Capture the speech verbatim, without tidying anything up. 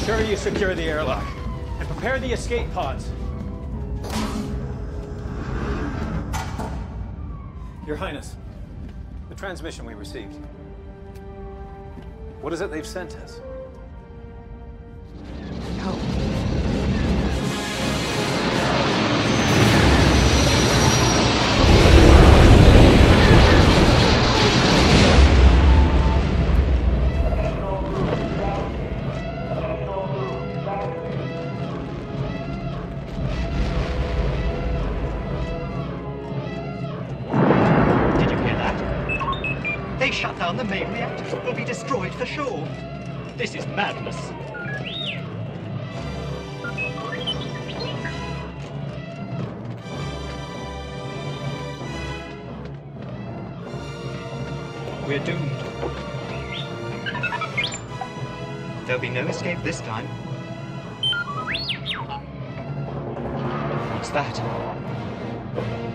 sure you secure the airlock. And prepare the escape pods. Your Highness, the transmission we received. What is it they've sent us? Help. They shut down the main reactor. We'll be destroyed for sure. This is madness. We're doomed. There'll be no escape this time. What's that?